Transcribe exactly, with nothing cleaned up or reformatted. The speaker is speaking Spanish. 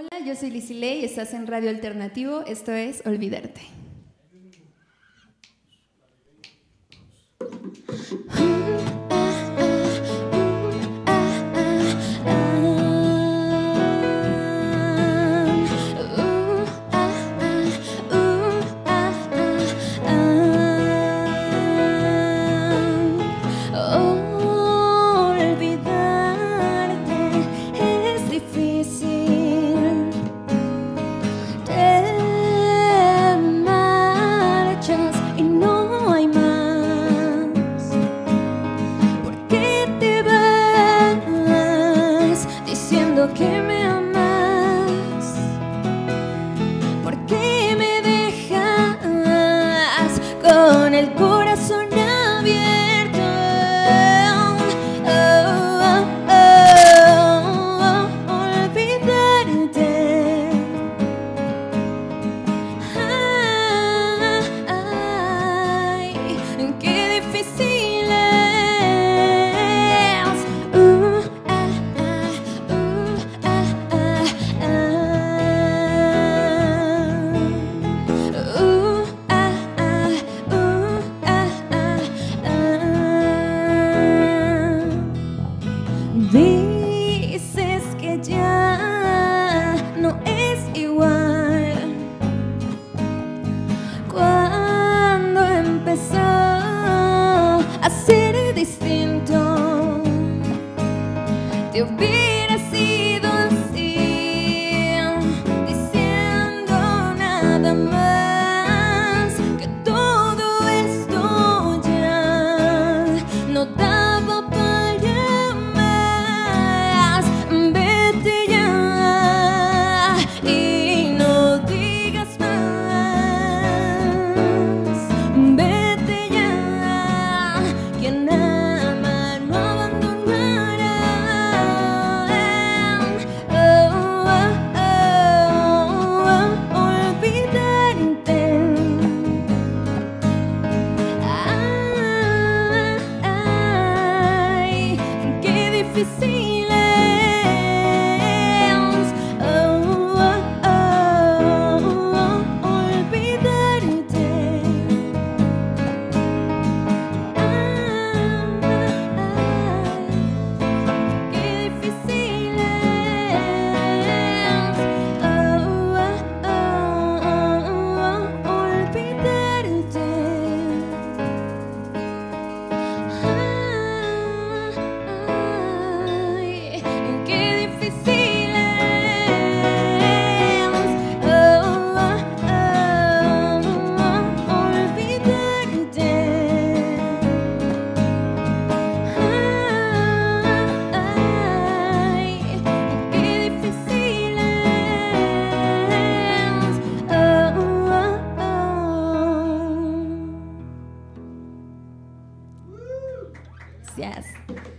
Hola, yo soy Lizzy Ley, estás en Radio Alternativo, esto es Olvidarte. Que me amas, ¿por qué me dejas con el corazón abierto? Oh, oh, oh, oh, olvidarte. Ay, qué difícil es. Uh, ah, ah, uh. Dices que ya no es igual. Cuando empezó a ser distinto, te hubiera sido así, diciendo nada más que todo esto ya no daba para más. Vete ya y no digas más. Vete ya, quien ama no abandonará. Oh, oh, oh, oh, olvidarte. Ay, qué difícil es. Oh, oh, oh, oh, olvidarte. Ay, qué difícil es. Oh, oh, oh, oh, olvidarte. Ay, qué difícil es. Oh, oh, oh, olvidarte. Ay, qué difícil es. Oh, oh, oh. Gracias.